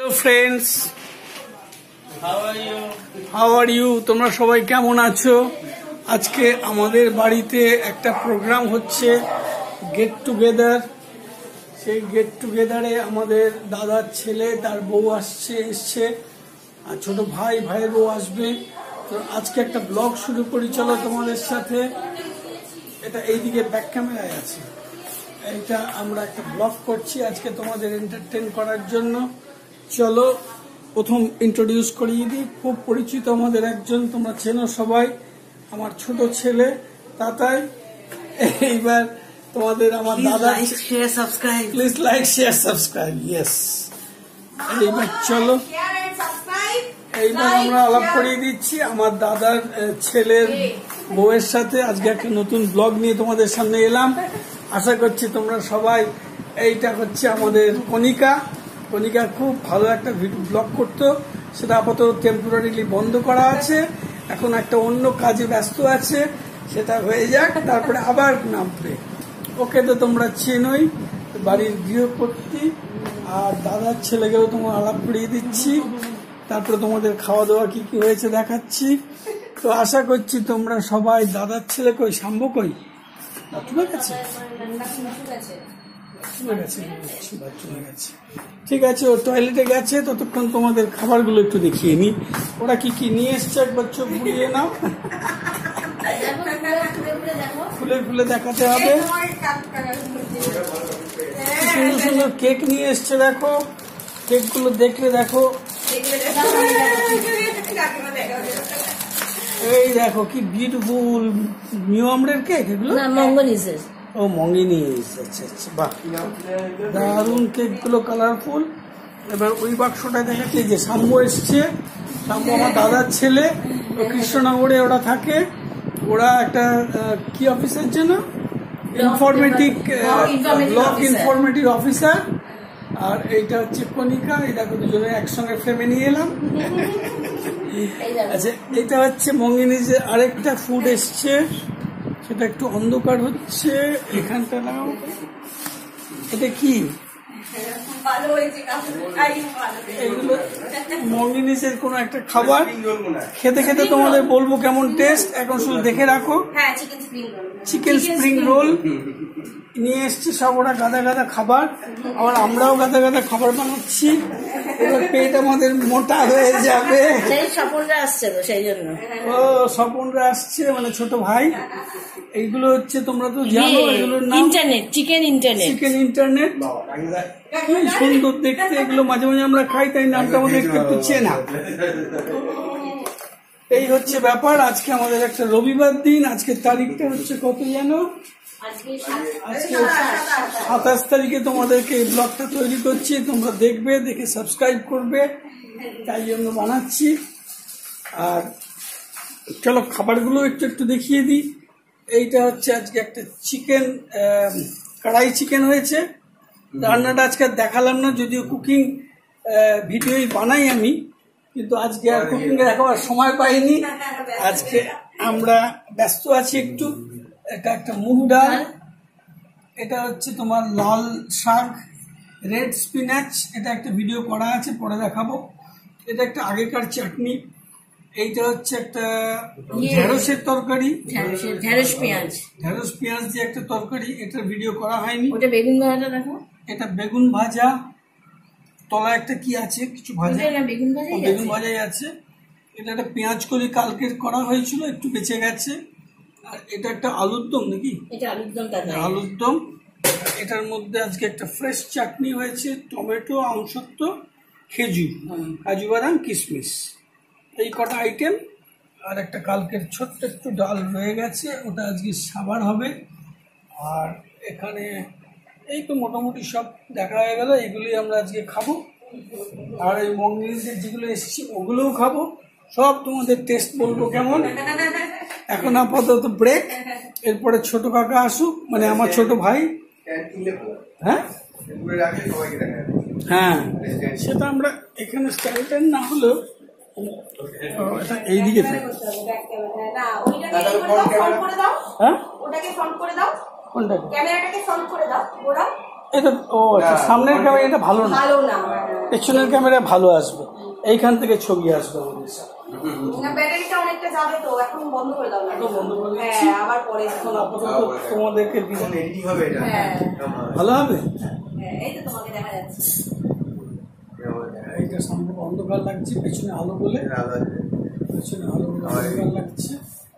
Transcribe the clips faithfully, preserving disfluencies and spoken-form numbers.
Hello friends, how are you? তোমরা সবাই কেমন আছো? আজকে আমাদের বাড়িতে একটা প্রোগ্রাম হচ্ছে, গেট টুগেদার। সেই গেট টুগেদারে আমাদের দাদার ছেলে, তার বউ আসছে এসছে আর ছোট ভাই ভাইয়ের বউ আসবে। তো আজকে একটা ব্লগ শুরু করি, চলো তোমাদের সাথে। এটা এইদিকে ব্যাক ক্যামেরায় আছে। এইটা আমরা একটা ব্লগ করছি আজকে তোমাদের এন্টারটেইন করার জন্য। চলো প্রথম ইন্ট্রোডিউস করিয়ে দিই। খুব পরিচিত আমাদের একজন, তোমরা চেনো সবাই, আমার ছোট ছেলে তাতাই। এইবার তোমাদের আমার দাদা, please like share subscribe. Yes, এইবার চলো, এইবার আমরা আলাপ করিয়ে দিচ্ছি আমার দাদার ছেলের বউয়ের সাথে। আজকে একটা নতুন ব্লগ নিয়ে তোমাদের সামনে এলাম। আশা করছি তোমরা সবাই। এইটা হচ্ছে আমাদের কণিকা। কণিকা খুব ভালো একটা ভিডিও ব্লগ করতো, সেটা আপাতত টেম্পোরারিলি বন্ধ করা আছে। এখন একটা অন্য কাজে ব্যস্ত আছে, সেটা হয়ে যাক, তারপরে আবার নামবে। ওকে তো তোমরা চেনোই, বাড়ির গৃহকর্ত্রী। আর দাদার ছেলেকেও তোমার আলাপ করিয়ে দিচ্ছি, তারপরে তোমাদের খাওয়া দাওয়া কি কি হয়েছে দেখাচ্ছি। তো আশা করছি তোমরা সবাই। দাদার ছেলে কই? শাম্ব কই? ঠিক আছে, ঠিক আছে, ও টয়লেটে গেছে। ততক্ষণ তোমাদের খাবারগুলো একটু দেখিয়ে নি, ওরা কি কি নিয়ে এসছে একবার চোখ বুলিয়ে নাও। খুলে খুলে দেখাতে হবে। সুন্দর সুন্দর কেক নিয়ে এসছে, দেখো কেকগুলো দেখলে দেখো। এই দেখো কি বিউটিফুল নিউ আমরের কেক এগুলো। ও মঙ্গিনিস, আচ্ছা আচ্ছা, বাহ দারুন কেকগুলো, কালারফুল। এবার ওই বাক্সটায় দেখাচ্ছে যে শাম্ব এসছে। শাম্ব আমার দাদার ছেলে, ও কৃষ্ণনগরে ওরা থাকে। ওরা একটা কি অফিসের জন্য, ইনফরমেটিভ ব্লক ইনফরমেটিভ অফিসার। আর এইটা হচ্ছে কণিকা। এটা দুজনে একসঙ্গে ফ্রেমে নিয়ে এলাম। আচ্ছা, এটা হচ্ছে মঙ্গিনিজের আরেকটা ফুড এসছে, সেটা একটু অন্ধকার হচ্ছে এখানটা। নাও, এটা কি? এগুলো মঙ্গিনিজের কোন একটা খাবার। খেতে খেতে তোমাদের বলবো কেমন টেস্ট। এখন শুধু দেখে রাখো। চিকেন স্প্রিং রোল নিয়ে এসছে সব ওরা, গাদা গাদা খাবার। আবার আমরাও গাদা গাদা খাবার বানাচ্ছি। এবার পেট আমাদের মোটা হয়ে যাবে। স্বপনরা আসছে তো সেই জন্য। ও স্বপনরা আসছে, মানে ছোট ভাই। এইগুলো হচ্ছে তোমরা তো জানো, এগুলোর নাম internet, chicken internet. Chicken internet খুব সুন্দর দেখতে। এগুলো মাঝে মাঝে আমরা খাই, তাই নামটা আমাদের একটু চেনা। এই হচ্ছে ব্যাপার। আজকে আমাদের একটা রবিবার দিন। আজকে তারিখটা হচ্ছে কত জানো? আজকে সাতাশ তারিখে তোমাদেরকে এই ব্লগটা তৈরি করছি। তোমরা দেখবে, দেখে সাবস্ক্রাইব করবে, তাই জন্য বানাচ্ছি। আর চলো খাবারগুলো একটু একটু দেখিয়ে দিই। এইটা হচ্ছে আজকে একটা চিকেন, কড়াই চিকেন হয়েছে। রান্নাটা আজকে দেখালাম না, যদিও কুকিং ভিডিওই বানাই আমি, কিন্তু আজকে আর কুকিং এর দেখাবার সময় পাইনি। আজকে আমরা ব্যস্ত আছি একটু। এটা একটা মুগ ডাল, এটা হচ্ছে তোমার লাল শাক, রেড স্পিনাচ। এটা একটা ভিডিও করা আছে, পরে দেখাবো। এটা একটা আগেকার চাটনি। এইটা হচ্ছে একটা ঢেঁড়সের তরকারি, ঢেঁড়স পেঁয়াজ, ঢেঁড়স পেঁয়াজ দিয়ে একটা তরকারি। এটার ভিডিও করা হয়নি। ওটা বেগুন ভাজা, দেখো এটা বেগুন ভাজা। তলা একটা কি আছে, কিছু ভাজা, বেগুন ভাজা, বেগুন ভাজাই আছে। এটা একটা পেঁয়াজ কলি কালকে করা হয়েছিল, একটু বেঁচে গেছে। আর এটা একটা আলুর দম নাকি, এটা আলুর দম। আলুর দম। এটার মধ্যে আজকে একটা ফ্রেশ চাটনি হয়েছে, টমেটো, আমসত্ব, খেজুর, কাজু বাদাম, কিশমিশ, এই কটা আইটেম। আর একটা কালকের ছোট্ট একটু ডাল রয়ে গেছে, ওটা আজকে সাবার হবে। আর এখানে এই তো মোটামুটি সব দেখা হয়ে গেল। এগুলি আমরা আজকে খাবো। আর এই মঙ্গিনিজের যেগুলো এসেছি ওগুলোও খাবো। সব তোমাদের টেস্ট বলবো কেমন। এখন আপাতত ব্রেক, এরপরে ছোট কাকা আসুক, মানে আমার ছোট ভাই। হ্যাঁ হ্যাঁ, সেটা আমরা এখানে স্টাইলটা না হলেও এইদিকে। হ্যাঁ কোনটাকে? ক্যামেরাটাকে সলভ করে দাও ওরা। এটা ও আচ্ছা, সামনের ক্যামেরা এটা ভালো না, ভালো না, পেছনের ক্যামেরা ভালো আসবে, এইখান থেকে ছবি আসবে আমাদের। না ব্যাটারিটা অনেকটা যাবে তো, এখন বন্ধ করে দাও না। এখন বন্ধ করে দিচ্ছি। হ্যাঁ আবার পরে এখন আপাতত তোমাদেরকে দিলাম। রেডি হবে এটা। হ্যাঁ ভালো হবে। হ্যাঁ, এই তো তোমাকে দেখা যাচ্ছে। এইটা সম্ভব অন্ধকার লাগছে, পেছনে আলো বলে, পেছনে আলো বলে অন্ধকার লাগছে।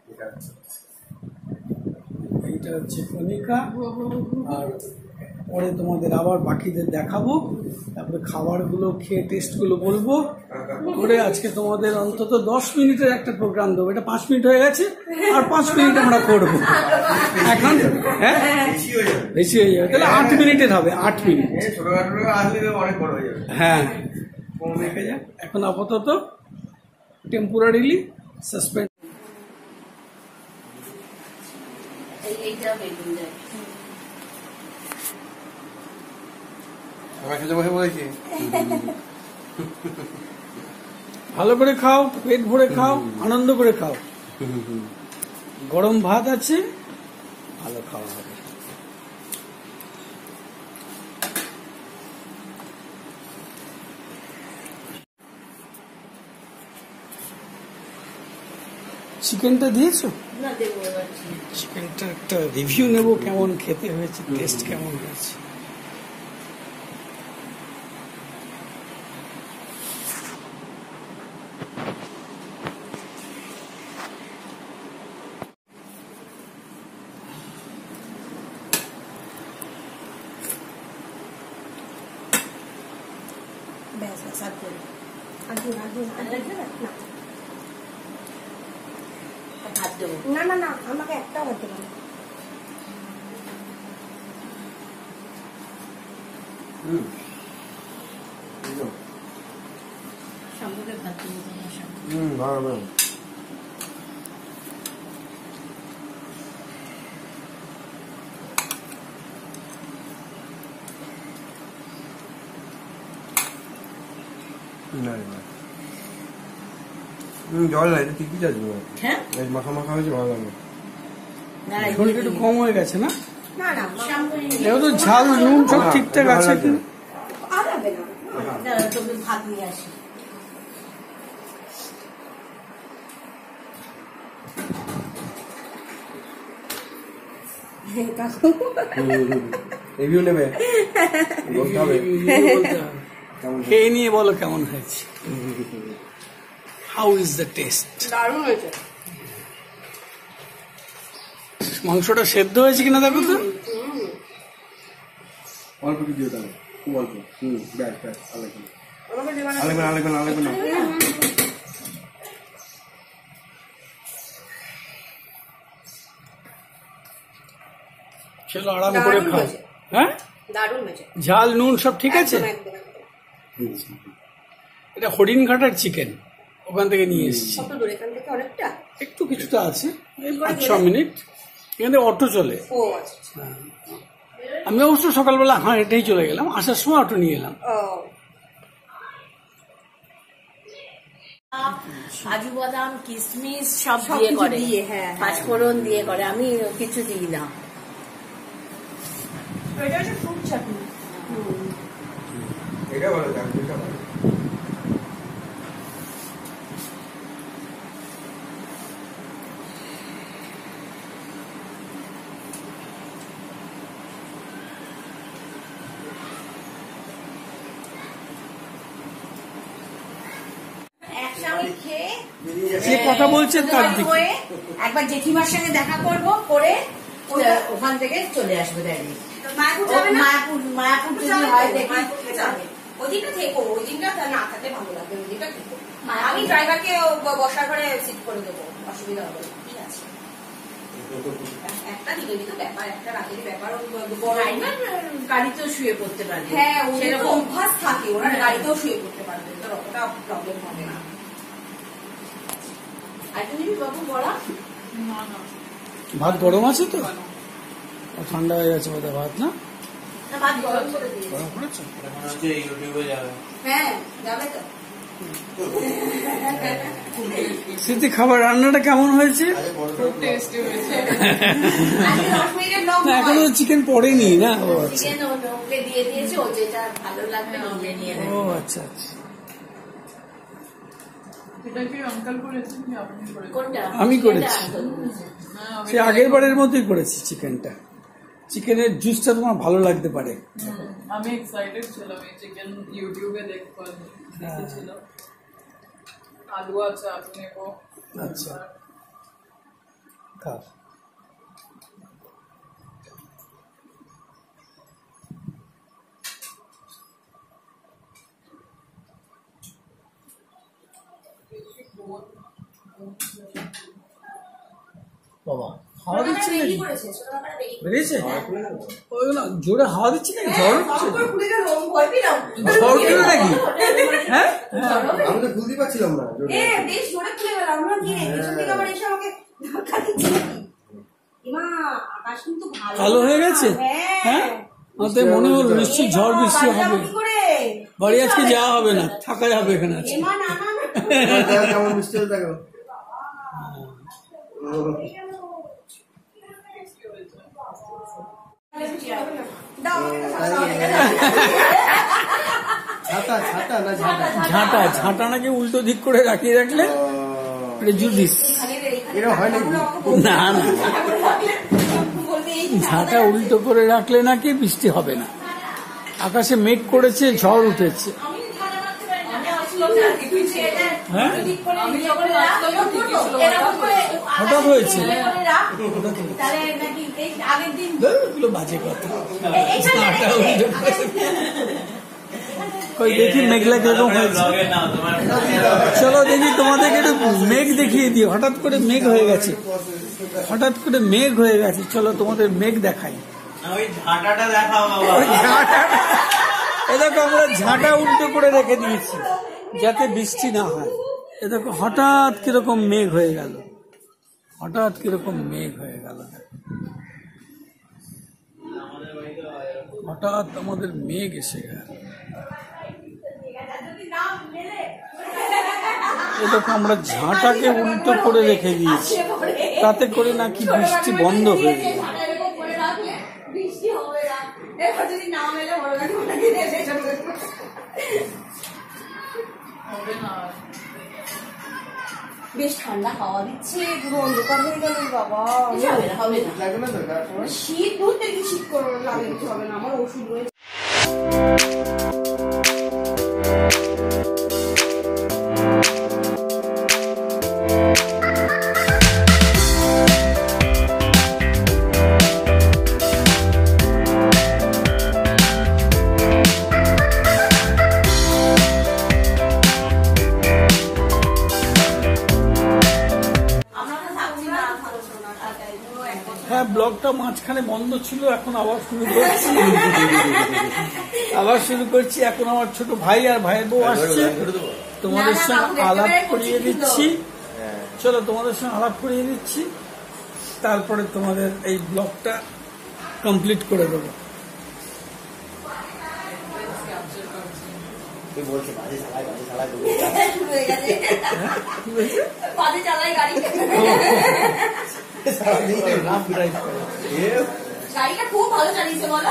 এইটা হচ্ছে কণিকা, আর পরে তোমাদের আবার বাকিদের দেখাবো, তারপরে খাবারগুলো খেয়ে টেস্টগুলো বলবো করে আজকে তোমাদের অন্তত দশ মিনিটের একটা প্রোগ্রাম দেবো। এটা পাঁচ মিনিট হয়ে গেছে, আর পাঁচ মিনিট আমরা করবো এখন। হ্যাঁ বেশি হয়ে যাবে, তাহলে আট মিনিটের হবে, আট মিনিট। হ্যাঁ দেখা যাক, এখন আপাতত টেম্পোরারিলি সাসপেন্ড। এইটা বেগুন যায়। ভালো করে খাও, পেট ভরে খাও, আনন্দ করে খাও। গরম ভাত আছে, ভালো খাওয়া হবে। চিকেনটা দিয়েছো? না দেবো এবার। চিকেনটা একটা রিভিউ নেব, কেমন খেতে হয়েছে, টেস্ট কেমন হয়েছে। ব্যাস ব্যাস আর করে আগুন আগুন আর লাগবে না? না ভাত দেবো। না না না আমাকে একটাও হতে পারে। সম্পর্কে ভাত দেবো তোমার সামনে। হুম ভালো। না না হুম জল না, এটা ঠিকই আছে। হ্যাঁ এই মাখা মাখা হয়েছে, ভালো লাগে। না ঝোলটা একটু কম হয়ে গেছে না? না না এবার তো ঝাল নুন সব না, ঠিকঠাক এটা ভালো আছে লাগছে। কি? আর হবে না। দাঁড়া তোকে ভাত নিয়ে আসি। রিভিউ নেবে, বলতে হবে কেমন খেয়ে নিয়ে বলো কেমন হয়েছে। How is the taste? দারুণ হয়েছে। মাংসটা সেদ্ধ হয়েছে কিনা দেখো তো। অল্প কি দিও তাহলে, খুব অল্প। হুম ব্যাস ব্যাস, আর লাগবে না, আমাকে দেবা না। আর লাগবে না, আর লাগবে না, আর লাগবে না। চলো আরাম করে দারুণ খাও। হয়েছে। হ্যাঁ দারুণ হয়েছে। ঝাল নুন সব ঠিক আছে? একদম, একদম, একদম। এটা হরিণঘাটার চিকেন, ওখান থেকে নিয়ে এসেছি। কত দূর এখান থেকে? অনেকটা। একটু কিছুটা আছে, এই পাঁচ ছ মিনিট। এখান থেকে অটো চলে। ও আচ্ছা আচ্ছা। আমি অবশ্য সকালবেলা হ্যাঁ এটাই চলে গেলাম, আসার সময় অটো নিয়ে এলাম। ও কাজু বাদাম কিশমিশ সব সব দিয়ে কিছু করে, দিয়ে, হ্যাঁ, হ্যাঁ। পাঁচফোড়ন দিয়ে করে, আমি কিছু দিই না। এটা হচ্ছে ফ্রুট চাটনি। এটা ভালো লাগে, এটা ভালো। একসঙ্গে খেয়ে যে কথা বলছে তার দিকে। হয়ে একবার জেঠিমার সঙ্গে দেখা করব, করে ওটা- ওখান থেকে চলে আসবে ডাইরেক্ট। মায়াপুর যাবে না? মায়াপুর মায়াপুর যদি যাবে হয় তো, দেখি। মায়াপুরকে যাবে। ওই দিনটা থেকো, ওই দিনটা তা না থাকলে ভালো লাগবে, ওই দিনটা থেকো। আমি ড্রাইভারকে ব- বসার ঘরে সিট করে দেবো, অসুবিধা হবে না। ঠিক আছে, একটা দিনের তো ব্যাপার, একটা রাতের ব্যাপার। ওই বড় ড্রাইভার গাড়িতেও শুয়ে পড়তে পারবে। হ্যাঁ, ওদের তো সেরকম অভ্যাস থাকে, ওরা হ্যাঁ। গাড়িতেও শুয়ে পড়তে পারবে, তোর অতটা প্রবলেম হবে না। আরেকটা জিনিস বাবু বলা, ভাত গরম আছে তো? ও ঠান্ডা হয়ে গেছে বোধহয় ভাত, না না ভাত গরম করে দিয়ে। গরম করেছো? ইউটিউবে যাবে। হ্যাঁ যাবে তো। স্মৃতি, খাবার রান্নাটা কেমন হয়েছে? খুব টেস্টি হয়েছে। না, এখনো চিকেন পড়েনি না? ও আচ্ছা, চিকেন ওকে দিয়ে দিয়েছে, ও যেটা ভালো লাগবে নিয়ে নিয়ে নেবে। ও আচ্ছা আচ্ছা। এটা কি আঙ্কেল করেছেন কি আপনি করেছেন? কোনটা? আমি করেছি। হ্যাঁ, আমি সে আগের বারের মতোই করেছি চিকেনটা। চিকেনের জুসটা তোমার ভালো লাগতে পারে। আমি এক্সাইটেড ছিলাম এই চিকেন ইউটিউবে দেখবার দেখেছিল। আলু আছে, আলু নেবো। আচ্ছা, খাও। বাবা, হাওয়া দিচ্ছে নাকি? বেরিয়েছে? ওই না, জোরে হাওয়া দিচ্ছে নাকি? ঝড় হচ্ছে? ঝড় উঠলো নাকি? হ্যাঁ, আমি তো খুলতে পারছিলাম না। কালো হয়ে গেছে। হ্যাঁ, আমাদের মনে হলো নিশ্চয়ই ঝড় বৃষ্টি হবে। বাড়ি আজকে যাওয়া হবে না, থাকা যাবে এখানে আজকে। কেমন মিষ্টি হয়ে দেখো। ঝাঁটা ঝাঁটা না ঝাঁটা ঝাঁটা ঝাঁটা নাকি উল্টো দিক করে রাখিয়ে রাখলে প্রেজুডিস। এরকম হয় নাকি? না না, ঝাঁটা উল্টো করে রাখলে নাকি বৃষ্টি হবে না। আকাশে মেঘ করেছে, ঝড় উঠেছে। হ্যাঁ, হঠাৎ হয়েছে। এগুলো বাজে কথা। ঝাঁটা উল্টো করে। কই দেখি মেঘলা কিরকম হয়েছে। চলো দেখি, তোমাদেরকে একটু মেঘ দেখিয়ে দিই। হঠাৎ করে মেঘ হয়ে গেছে, হঠাৎ করে মেঘ হয়ে গেছে। চলো তোমাদের মেঘ দেখাই। এ দেখো, আমরা ঝাঁটা উল্টো করে রেখে দিয়েছি যাতে বৃষ্টি না হয়। এ দেখো, হঠাৎ কিরকম মেঘ হয়ে গেল, হঠাৎ কিরকম মেঘ হয়ে গেল। হঠাৎ আমাদের মেঘ এসে গেল। এরকম আমরা ঝাঁটাকে উল্টো করে রেখে দিয়েছি, তাতে করে নাকি বৃষ্টি বন্ধ হয়ে গেল। বেশ ঠান্ডা হাওয়া দিচ্ছে, পুরো অন্ধকার হয়ে গেল বাবা। হবে না, লাগবে না তো? শীত ধরতে কি শীত করে লাগে, কিছু হবে না। আমার ওষুধ রয়েছে। হ্যাঁ, ব্লগটা মাঝখানে বন্ধ ছিল, এখন আবার শুরু করছি। আবার শুরু করছি। এখন আমার ছোট ভাই আর ভাইয়ের বউ আসছে, তোমাদের সঙ্গে আলাপ করিয়ে দিচ্ছি। চলো, তোমাদের সঙ্গে আলাপ করিয়ে দিচ্ছি, তারপরে তোমাদের এই ব্লগটা কমপ্লিট করে দেবো। গাড়িটা খুব ভালো চালিয়েছে বলো।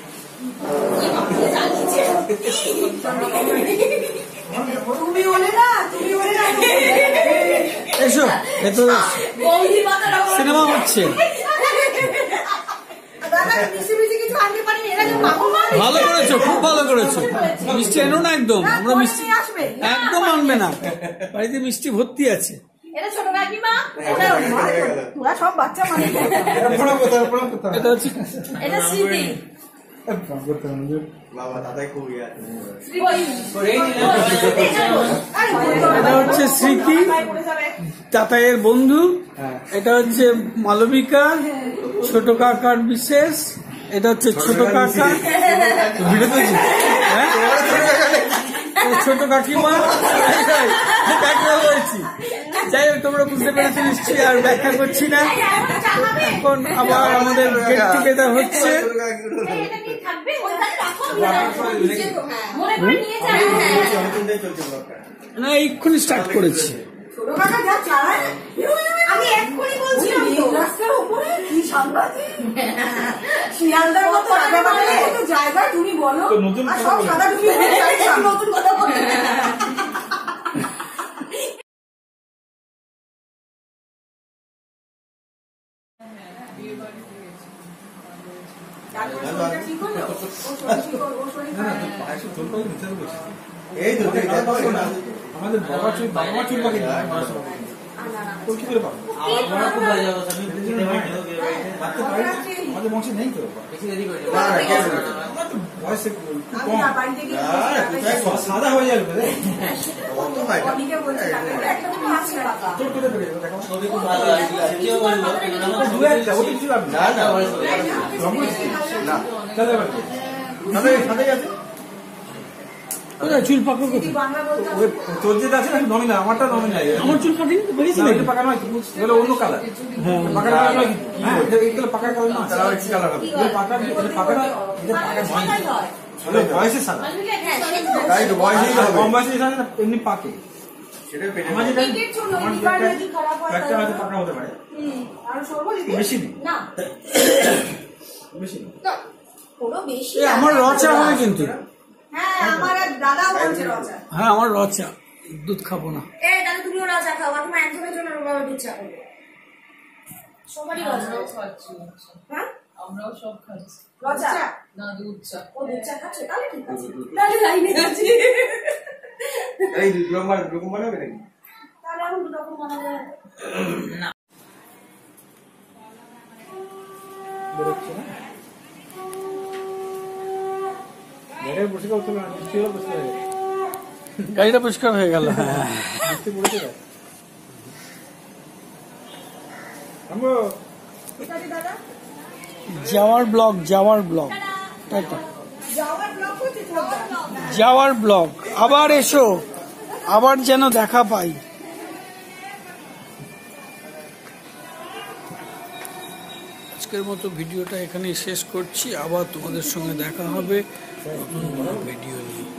তুমি বলে না, তুমি বলে না। এসো, এ তো সিনেমা হচ্ছে। ভালো করেছো, খুব ভালো করেছো। মিষ্টি এনো না একদম, আমরা মিষ্টি একদম আনবে না, বাড়িতে মিষ্টি ভর্তি আছে। এটা ছোট কাকিমা, তোরা সব বাচ্চা মানে। এটা হচ্ছে এটা স্মৃতি। বাবা দাদাই খুব ইয়ে। এটা হচ্ছে স্মৃতি, তাতাইয়ের বন্ধু। এটা হচ্ছে মালবিকা, ছোট কাকার বিশেষ। এটা হচ্ছে ছোট কাকা, হ্যাঁ, ছোট কাকিমা। বলছি, যাই হোক, তোমরা বুঝতে পেরেছো নিশ্চয়ই, আর ব্যাখ্যা করছি না। এখন আবার আমাদের গেট টুগেদার হচ্ছে। না এক্ষুনি স্টার্ট করেছি। ছোট কাকা যা চালায় আমি এক্ষুনি বলছিলাম তো রাস্তার উপরে কি সাংঘাতিক শিয়ালদার মতো মতো জায়গা তুমি বলো আর সব সাদা তুমি নতুন কথা বলে আমাদের বাবা চুল বাবা মা চুল পাখি কি করে পাবো আমাদের বংশে নেই তো সাদা হয়ে যাবে চুল পাকা তোর যেটা আছে না নমিনা আমারটা নমিনা আমার চুল কাটিনি তো বেরিয়েছি না পাকা নয় এগুলো অন্য কালার পাকা কালার নয় হ্যাঁ এগুলো পাকা কালার না কালার কি কালার হবে এগুলো পাকা এটা পাকা না এটা পাকা নয় বয়সে সাদা তাই তো বয়সে কম বয়সে সাদা এমনি পাকে সেটা পেটে আমার যেটা আমার একটা হয়তো পাকা হতে পারে হুম আর সর্বদিকে বেশি না বেশি না পুরো বেশি আমার রচা হয় কিন্তু হ্যাঁ আমার দাদাও বলছে রচা হ্যাঁ আমার রচা দুধ খাবো না এ দাদা তুমিও রাজা খাও আর তোমার একজনের জন্য দুধ চা করবে সবারই রাজা খাচ্ছি হ্যাঁ আমরাও সব খাচ্ছি রচা না দুধ চা ও দুধ চা খাচ্ছে তাহলে ঠিক আছে তাহলে লাইনে আছি এই দুধ রকম রকম বানাবে নাকি তাহলে আমি দুধ রকম বানাবো না বেরোচ্ছে না মেরে বসে গেল না ছিল বসে গেল গাড়িটা পরিষ্কার হয়ে গেল হ্যাঁ বৃষ্টি পড়েছে না আমগো দাদা যাওয়ার ব্লগ যাওয়ার ব্লগ টাটা যাওয়ার ব্লক করতে যাওয়ার ব্লগ আবার এসো আবার যেন দেখা পাই। আজকের মতো ভিডিওটা এখানেই শেষ করছি, আবার তোমাদের সঙ্গে দেখা হবে নতুন কোনো ভিডিও নিয়ে।